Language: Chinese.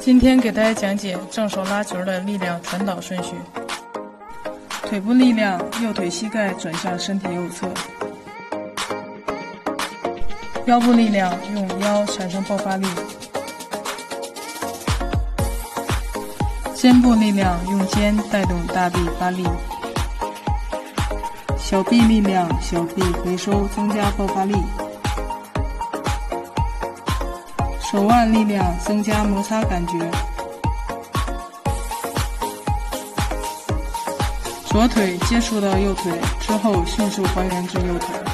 今天给大家讲解正手拉球的力量传导顺序。腿部力量，右腿膝盖转向身体右侧；腰部力量，用腰产生爆发力；肩部力量，用肩带动大臂发力；小臂力量，小臂回收增加爆发力；手腕力量，增加摩擦感觉；左腿接触到右腿之后，迅速还原至右腿。